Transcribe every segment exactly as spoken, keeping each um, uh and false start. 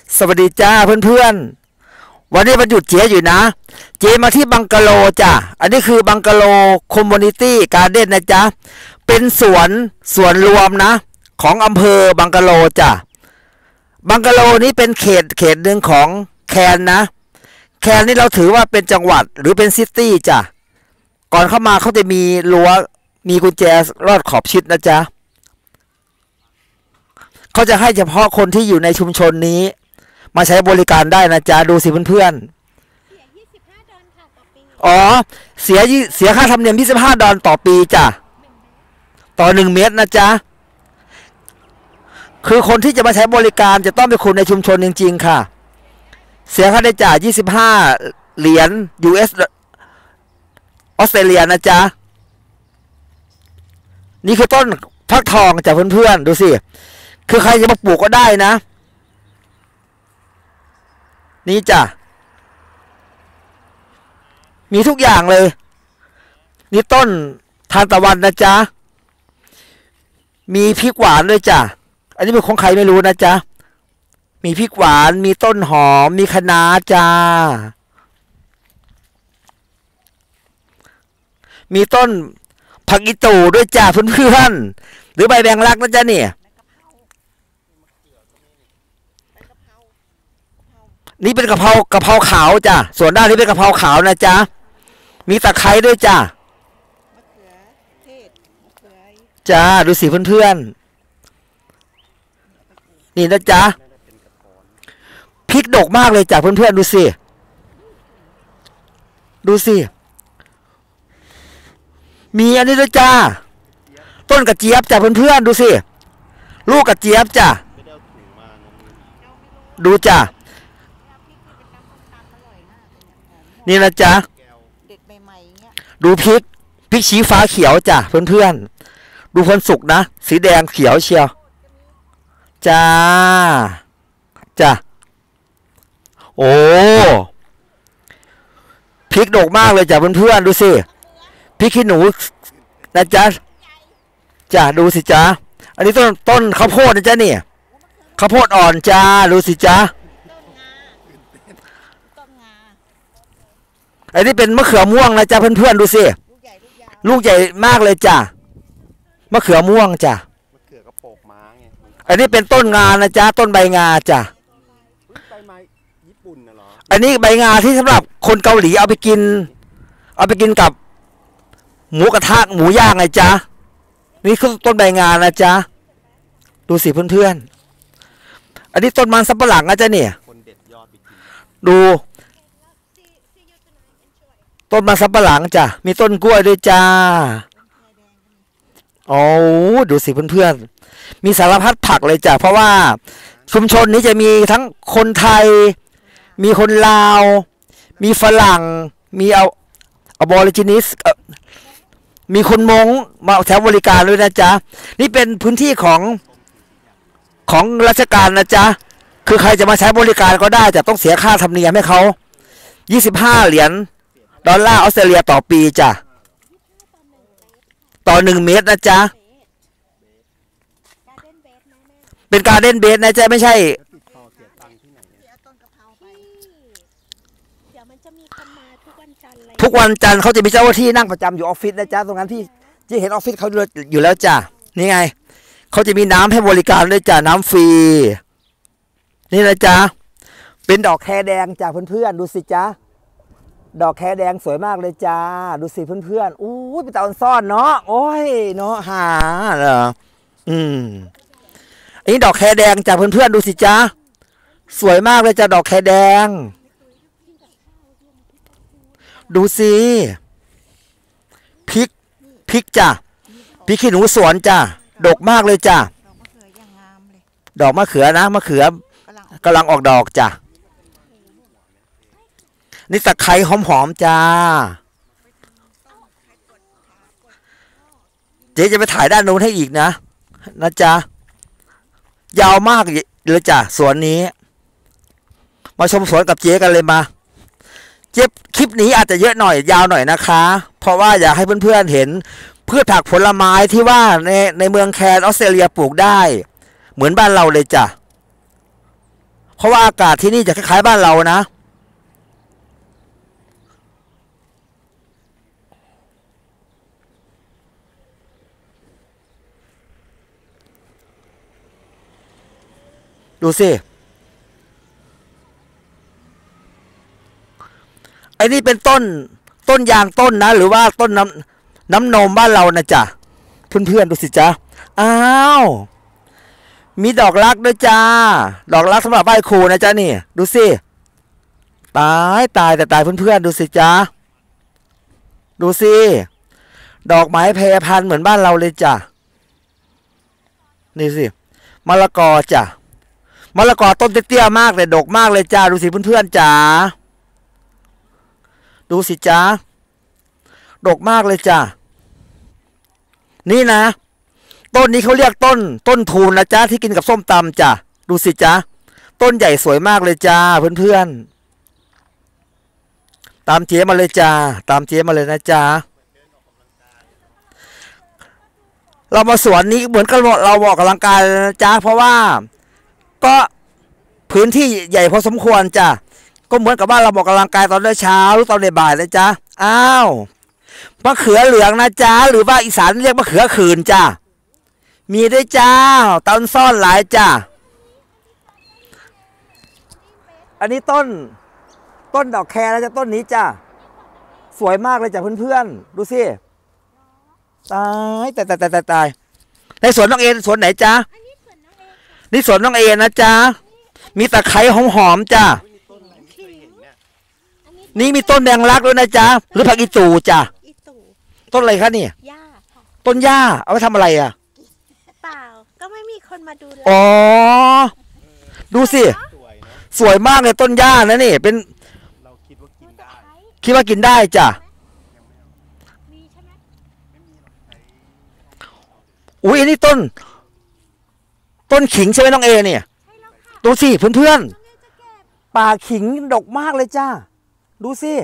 สวัสดีจ้าเพื่อนๆวันนี้วันหยุดเจ๊อยู่นะเจ๊มาที่บังกะโลจ้ะอันนี้คือบังกะโลคอมมูนิตี้การ์เด้นนะจ๊ะเป็นสวนสวนรวมนะของอำเภอบังกะโลจ้ะบังกะโลนี้เป็นเขตเขตหนึ่งของแคนนะแคนนี่เราถือว่าเป็นจังหวัดหรือเป็นซิตี้จ้ะก่อนเข้ามาเขาจะมีรั้วมีกุญแจรอดขอบชิดนะจ๊ะเขาจะให้เฉพาะคนที่อยู่ในชุมชนนี้มาใช้บริการได้นะจ๊ะดูสิเพื่อนๆเสียยี่สิบห้าดอลค่ะต่อปีอ๋อเสียเสียค่าธรรมเนียมยี่สิบห้าดอลต่อปีจ้ะต่อหนึ่งเมตรนะจ๊ะคือคนที่จะมาใช้บริการจะต้องเป็นคนในชุมชนจริงๆค่ะเสียค่าใช้จ่ายยี่สิบห้าเหรียญ ยู เอส ออสเตรเลียนะจ๊ะนี่คือต้นฟักทองจ้ะเพื่อนๆดูสิคือใครจะมาปลูกก็ได้นะนี่จ้ะมีทุกอย่างเลยนี่ต้นทานตะวันนะจ๊ะมีพริกหวานด้วยจ้ะอันนี้เป็นของใครไม่รู้นะจ๊ะมีพริกหวานมีต้นหอมมีคะน้าจ้ามีต้นผักอีตู่ด้วยจ้ะเพื่อนๆหรือใบแบงลักนะจ๊ะเนี่ยนี่เป็นกะเพรากะเพราขาวจ้ะส่วนด้านนี้เป็นกะเพราขาวนะจ๊ะมีตะไคร้ด้วยจ้ะมะเขือเทศมะเขือจ้าดูสิเพื่อนๆนี่นะจ๊ะพริกดกมากเลยจ้ะเพื่อนๆดูสิดูสิมีอันนี้ด้วยจ้าต้นกระเจี๊ยบจ้ะเพื่อนๆดูสิลูกกระเจี๊ยบจ้ะดูจ้ะนี่นะจ๊ะดูพริกพริกชี้ฟ้าเขียวจ้ะเพื่อนๆดูคนสุกนะสีแดงเขียวเชียวจ้าจ้ะโอ้พริกดกมากเลยจ้ะเพื่อนๆดูสิพริกขี้หนูนะจ๊ะจ้ะดูสิจ้ะอันนี้ต้นต้นข้าวโพดนะจ๊ะเนี่ยข้าวโพดอ่อนจ้าดูสิจ้ะไอ้นี่เป็นมะเขือม่วงนะจ๊ะเพื่อนๆดูสิลูกใหญ่มากเลยจ้ะมะเขือม่วงจ้ะมะเขือกระโปกม้าไงอันนี้เป็นต้นงานะจ๊ะต้นใบงาจ้ะใบไม้ญี่ปุ่นนะเหรออันนี้ใบงาที่สำหรับคนเกาหลีเอาไปกินเอาไปกินกับหมูกระทะหมูย่างไงจ๊ะนี่คือต้นใบงานะจ๊ะดูสิเพื่อนๆอันนี้ต้นมันสับปะหลังนะจ๊ะเนี่ยดูต้นมันสับปะหลังจ้ะมีต้นกล้วยด้วยจ้าโอ้ดูสิเพื่อนๆมีสารพัดผักเลยจ้ะเพราะว่าชุมชนนี้จะมีทั้งคนไทยมีคนลาวมีฝรั่งมีเอาอบอริจินิสมีคนมงมาแถวบริการด้วยนะจ๊ะนี่เป็นพื้นที่ของของราชการนะจ๊ะคือใครจะมาใช้บริการก็ได้แต่ต้องเสียค่าธรรมเนียมให้เขายี่สิบห้าเหรียญดอลลาร์ออสเตรเลียต่อปีจ้ะต่อหนึ่งเมตรนะจ๊ะเป็นการเล่นเบสนะจ๊ะไม่ใช่ทุกวันจันทร์เขาจะมีเจ้าหน้าที่นั่งประจำอยู่ออฟฟิศนะจ๊ะตรงนั้นที่ที่เห็นออฟฟิศเขาอยู่แล้วจ้ะนี่ไงเขาจะมีน้ำให้บริการด้วยจ้ะน้ำฟรีนี่นะจ๊ะเป็นดอกแคแดงจ้ะเพื่อนๆดูสิจ๊ะดอกแคแดงสวยมากเลยจ้าดูสิเพื่อนๆอู้ยเป็นตาซ่อนเนาะโอ้ยเนาะหาเหรออืมอันนี้ดอกแคแดงจ้ะเพื่อนๆดูสิจ้าสวยมากเลยจ้ะดอกแคแดงดูสิพริกพริกจ้ะพริกขี้หนูสวนจ้ะดกมากเลยจ้ะดอกมะเขือนะมะเขือกำลังออกดอกจ้ะนี่ตะไคร้หอมๆจ้าเจ๊จะไปถ่ายด้านโน้นให้อีกนะนะจ๊ะยาวมากเลยจ้ะสวนนี้มาชมสวนกับเจ๊กันเลยมาเจ๊คลิปนี้อาจจะเยอะหน่อยยาวหน่อยนะคะเพราะว่าอยากให้เพื่อนๆเห็นพืชผักผลไม้ที่ว่าในในเมืองแคนออสเตรเลียปลูกได้เหมือนบ้านเราเลยจ้ะราะว่าอากาศที่นี่จะคล้ายๆบ้านเรานะดูสิไอ้นี่เป็นต้นต้นยางต้นนะหรือว่าต้นน้ำน้ำนมบ้านเรานะจ๊ะเพื่อนๆดูสิจ๊ะอ้าวมีดอกรักด้วยจ้าดอกรักสำหรับไหว้ครูนะจ๊ะนี่ดูสิตายตายแต่ตายเพื่อนๆดูสิจ๊ะดูสิดอกไม้แพรพันธุ์เหมือนบ้านเราเลยจ้ะนี่สิมะละกอจ้ะมะละกอต้นเตี้ยๆมากเลยดกมากเลยจ้าดูสิเพื่อนๆจ้าดูสิจ้าดกมากเลยจ้านี่นะต้นนี้เขาเรียกต้นต้นทูนนะจ้าที่กินกับส้มตำจ้าดูสิจ้าต้นใหญ่สวยมากเลยจ้าเพื่อนๆตามเจ๊มาเลยจ้าตามเจ๊มาเลยนะจ้าเรามาสวนนี้เหมือนกับเราออกกำลังกายนะจ้าเพราะว่าก็พื้นที่ใหญ่พอสมควรจ้ะก็เหมือนกับว่าเราออกกำลังกายตอนเช้าหรือตอนบ่ายนะจ๊ะอ้าวมะเขือเหลืองนะจ๊ะหรือว่าอีสานเรียกมะเขือขื่นจ้ะมีด้วยจ้าต้นซ่อนหลายจ้ะอันนี้ต้นต้นดอกแคร์นะจ๊ะต้นนี้จ้ะสวยมากเลยจ้ะเพื่อนๆดูสิตายตายตายตายตายในสวนน้องเอสวนไหนจ๊ะนี่สวนน้องเอนะจ๊ะมีตะไคร้หอมๆจ้ะนี่มีต้นแดงรักด้วยนะจ๊ะหรือผักอีตูจ้ะต้นอะไรคะนี่หญ้าต้นหญ้าเอาไว้ทำอะไรอ่ะเปล่าก็ไม่มีคนมาดูแลอ๋อดูสิสวยมากเลยต้นหญ้านะนี่เป็นเราคิดว่ากินได้คิดว่ากินได้จ้ะอุ้ยอันนี้ต้นต้นขิงใช่ไหมน้องเอเนี่ยดูสิเพื่อนๆป่าขิงดกมากเลยจ้าดูสิ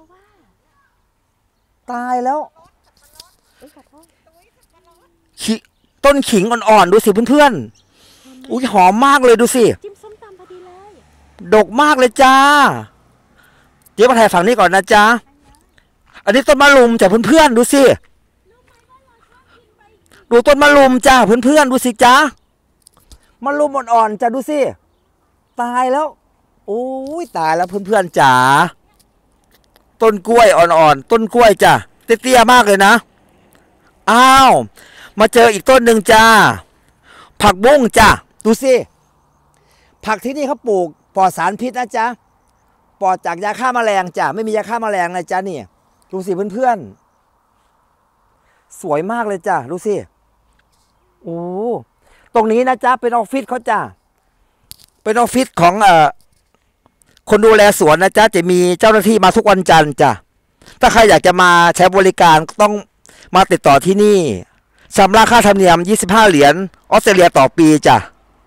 ตายแล้วต้นขิงอ่อนๆดูสิเพื่อนๆอุ้ยหอมมากเลยดูสิจิ้มส้มตำพอดีเลยดกมากเลยจ้าเดี๋ยวมาถ่ายฝั่งนี้ก่อนนะจ้าอันนี้ต้นมะลุมจ้ะเพื่อนๆดูสิดูต้นมะลุมจ้าเพื่อนๆดูสิจ้ามะลุมอ่อนๆจ้ะดูสิตายแล้วโอ้ยตายแล้วเพื่อนๆจ๋าต้นกล้วยอ่อนๆต้นกล้วยจ้ะเตี้ยๆมากเลยนะอ้าวมาเจออีกต้นหนึ่งจ้าผักบุ้งจ้ะดูสิผักที่นี่เขาปลูกปลอดสารพิษนะจ๊ะปลอดจากยาฆ่าแมลงจ้ะไม่มียาฆ่าแมลงนะจ๊ะนี่ดูสิเพื่อนๆสวยมากเลยจ้ะดูสิโอ้ตรงนี้นะจ๊ะเป็นออฟฟิศเขาจ้ะเป็นออฟฟิศของเอ่อคนดูแลสวนนะจ๊ะจะมีเจ้าหน้าที่มาทุกวันจันทร์จ้ะถ้าใครอยากจะมาใช้บริการต้องมาติดต่อที่นี่ชำระค่าธรรมเนียมยี่สิบห้าเหรียญออสเตรเลียต่อปีจ้ะ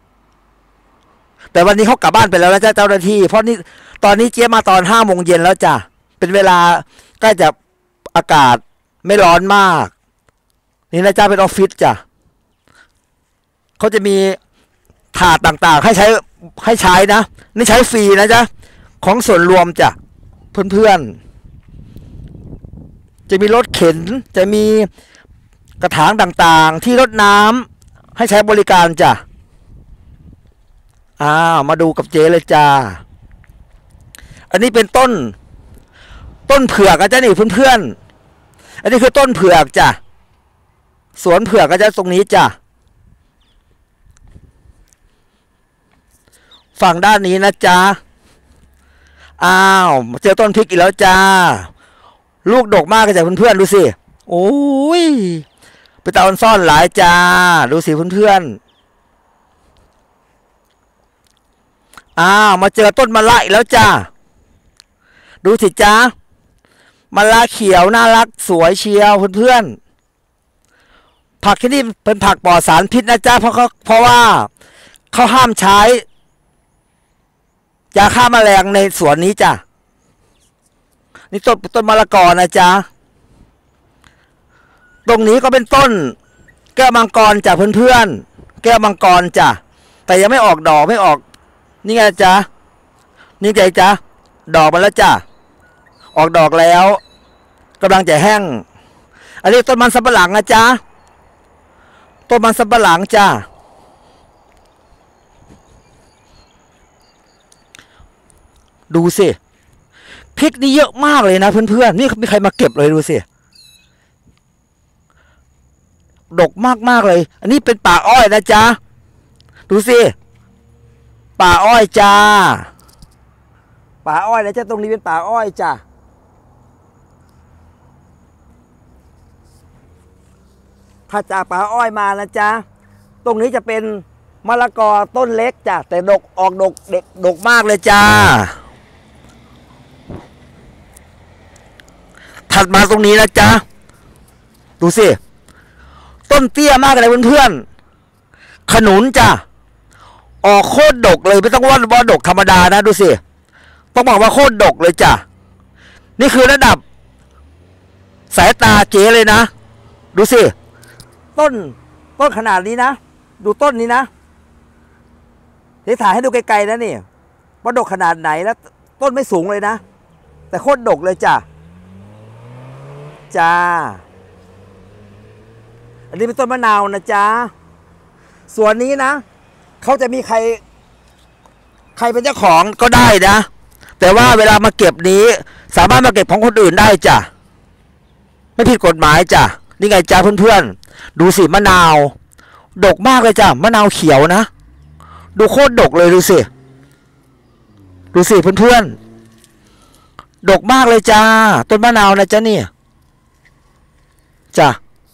แต่วันนี้เขากลับบ้านไปแล้วนะจ๊ะเจ้าหน้าที่เพราะนี่ตอนนี้เจ๊มาตอนห้าโมงเย็นแล้วจ้ะเป็นเวลาใกล้จะอากาศไม่ร้อนมากนี่นะจ๊ะเป็นออฟฟิศจ้ะเขาจะมีถาดต่างๆให้ใช้ให้ใช้นะนี่ใช้ฟรีนะจ๊ะของส่วนรวมจ้ะเพื่อนๆจะมีรถเข็นจะมีกระถางต่างๆที่รดน้ำให้ใช้บริการจ้ะอ้าวมาดูกับเจเลยจ้าอันนี้เป็นต้นต้นเผือกนะจ๊ะนี่เพื่อนๆอันนี้คือต้นเผือกจ้ะสวนเผือกก็จะตรงนี้จ้ะฝั่งด้านนี้นะจ๊ะอ้าวเจอต้นพริกอีกแล้วจ้าลูกดกมากเลยจ้ะเพื่อนๆดูสิโอ้ยไปตาอนซ่อนหลายจ้าดูสิเพื่อนๆอ้าวมาเจอต้นมะละอีกแล้วจ้าดูสิจ้ามะละเขียวน่ารักสวยเชียวเพื่อนๆผักที่นี่เป็นผักปลอดสารพิษนะจ้าเพราะเขาเพราะว่าเขาห้ามใช้ยาฆ่าแมลงในสวนนี้จ้ะนี่ต้นต้นมะละกอนะจ๊ะตรงนี้ก็เป็นต้นแก้วมังกรจ้ะเพื่อนๆแก้วมังกรจ้ะแต่ยังไม่ออกดอกไม่ออกนี่ไงจ๊ะนี่ไงจ๊ะดอกมาแล้วจ้ะออกดอกแล้วกำลังจะแห้งอันนี้ต้นมันสำปะหลังนะจ๊ะต้นมันสำปะหลังจ้ะดูสิพริกนี่เยอะมากเลยนะเพื่อนๆนี่มีใครมาเก็บเลยดูสิดกมากๆเลยอันนี้เป็นป่าอ้อยนะจ๊ะดูสิป่าอ้อยจ้าป่าอ้อยนะจ๊ะตรงนี้เป็นป่าอ้อยจ้ะถ้าจากป่าอ้อยมานะจ๊ะตรงนี้จะเป็นมะละกอต้นเล็กจ้ะแต่ดกออกดกเด็กดกมากเลยจ้าถัดมาตรงนี้นะจ๊ะดูสิต้นเตี้ยมากเลยเพื่อนๆขนุนจ้ะออกโคตรดกเลยไม่ต้องว่าว่าดกธรรมดานะดูสิต้องบอกว่าโคตรดกเลยจ้ะนี่คือระดับสายตาเจ๊เลยนะดูสิต้นต้นขนาดนี้นะดูต้นนี้นะเดี๋ยวถ่ายให้ดูไกลๆนะนี่ว่าดกขนาดไหนแล้วต้นไม่สูงเลยนะแต่โคตรดกเลยจ้ะจ้าอันนี้เป็นต้นมะนาวนะจ๊ะส่วนนี้นะเขาจะมีใครใครเป็นเจ้าของก็ได้นะแต่ว่าเวลามาเก็บนี้สามารถมาเก็บของคนอื่นได้จ้ะไม่ผิดกฎหมายจ้ะนี่ไงจ้าเพื่อนๆดูสิมะนาวดกมากเลยจ้ะมะนาวเขียวนะดูโคตรดกเลยดูสิดูสิเพื่อนๆดกมากเลยจ้าต้นมะนาวนะจ๊ะนี่จ้ะ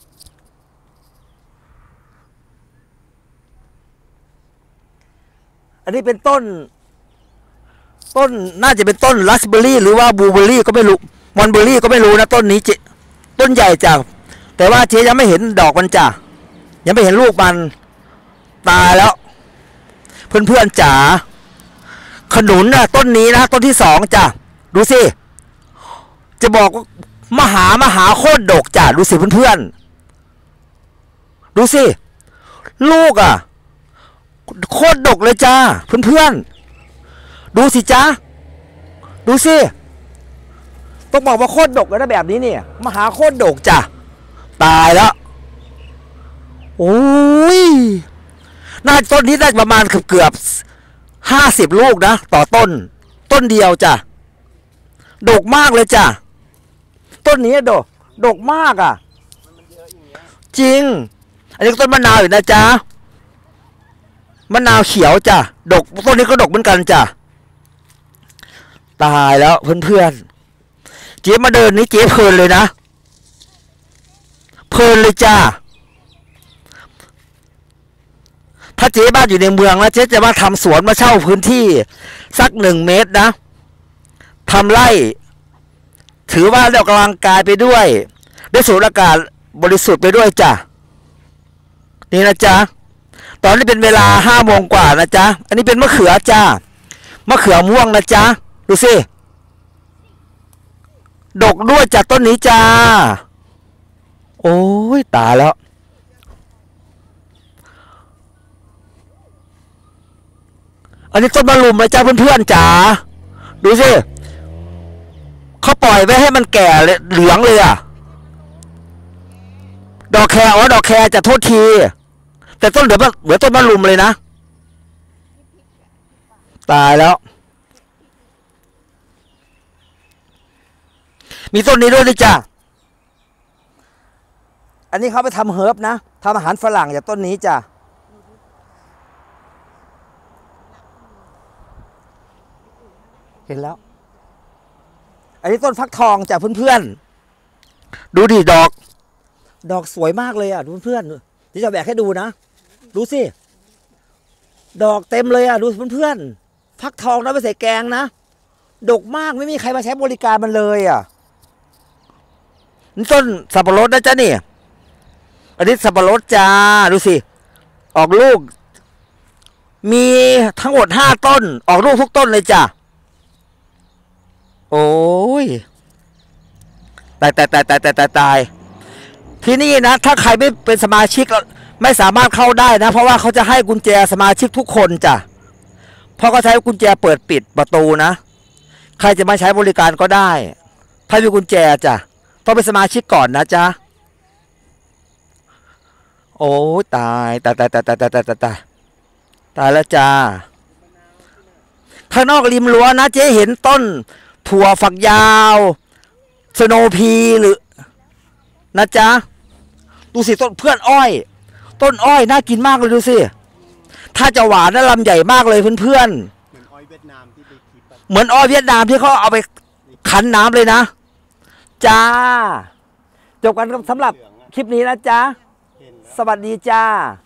อันนี้เป็นต้นต้นน่าจะเป็นต้นราสเบอร์รี่หรือว่าบลูเบอร์รี่ก็ไม่รู้มอนเบอร์รี่ก็ไม่รู้นะต้นนี้เจต้นใหญ่จ้ะแต่ว่าเจ๊ยังไม่เห็นดอกมันจ้ะยังไม่เห็นลูกมันตายแล้วเพื่อนๆจ๋าขนุนนะต้นนี้นะต้นที่สองจ้ะดูสิจะบอกว่ามหามหาโคตรดกจ้ะดูสิเพื่อนๆดูสิลูกอ่ะโคตรดกเลยจ้าเพื่อนๆดูสิจ้าดูสิต้องบอกว่าโคตรดกเลยนะแบบนี้เนี่ยมหาโคตรดกจ้ะตายแล้วโอ้ยน่าต้นนี้ได้ประมาณเกือบเกือบห้าสิบลูกนะต่อต้นต้นเดียวจ้ะดกมากเลยจ้ะต้นนี้ดกดกมากอ่ะจริงอันนี้ต้นมะนาวอยู่นะจ๊ะมะนาวเขียวจ้ะดกต้นนี้ก็ดกเหมือนกันจ้ะตายแล้วเพื่อนๆเจ๊มาเดินนี้เจ๊เพลินเลยนะเพลินเลยจ้ะถ้าเจ๊บ้านอยู่ในเมืองแล้วเจ๊จะมาทำสวนมาเช่าพื้นที่สักหนึ่งเมตรนะทำไร่ถือว่าได้ออกกำลังกายไปด้วยได้สูดอากาศบริสุทธิ์ไปด้วยจ้ะนี่นะจ๊ะตอนนี้เป็นเวลาห้าโมงกว่านะจ๊ะอันนี้เป็นมะเขือจ้ามะเขือม่วงนะจ๊ะดูสิดกด้วยจากต้นนี้จ้าโอ้ยตายแล้วอันนี้ต้นมะรุมนะจ๊ะเพื่อนๆจ๋าดูสิเขาปล่อยไว้ให้มันแก่เหลืองเลยอ่ะดอกแคร์อ๋อดอกแคร์จะโทษทีแต่ต้นเหลือเหลือต้นมะรุมเลยนะตายแล้วมีต้นนี้ด้วยดิจ้ะอันนี้เขาไปทำเฮิร์บนะทำอาหารฝรั่งจากต้นนี้จ้ะเห็นแล้วอันนี้ต้นฟักทองจ้ะเพื่อนๆดูดิดอกดอกสวยมากเลยอ่ะเพื่อนๆที่จะแบกให้ดูนะดูสิดอกเต็มเลยอ่ะดูเพื่อนๆฟักทองนะไปใส่แกงนะดกมากไม่มีใครมาใช้บริการมันเลยอ่ะนี่ต้นสับปะรดนะจ๊ะนี่อันนี้สับปะรดจ้าดูสิออกลูกมีทั้งหมดห้าต้นออกลูกทุกต้นเลยจ้ะโอ้ยตายตายตายตายตายตายตายที่นี่นะถ้าใครไม่เป็นสมาชิกไม่สามารถเข้าได้นะเพราะว่าเขาจะให้กุญแจสมาชิกทุกคนจ้ะพราะเขาใช้กุญแจเปิดปิดประตูนะใครจะมาใช้บริการก็ได้ถ้ามีกุญแจจ้ะต้องเป็นสมาชิกก่อนนะจ๊ะโอ้ตายตายตายตายตายตายตายตายตายตายแล้วจ้าข้างนอกริมรั้วนะเจ๊เห็นต้นถั่วฝักยาวสโนพีหรือนะจ๊ะดูสิต้นเพื่อนอ้อยต้นอ้อยน่ากินมากเลยดูสิถ้าจะหวานน่าลำใหญ่มากเลยเพื่อนๆเหมือนอ้อยเวียดนามที่ไปคิดเหมือนอ้อยเวียดนามที่เขาเอาไปคั้นน้ำเลยนะจ้าจบกันสำหรับคลิปนี้นะจ๊ะสวัสดีจ้า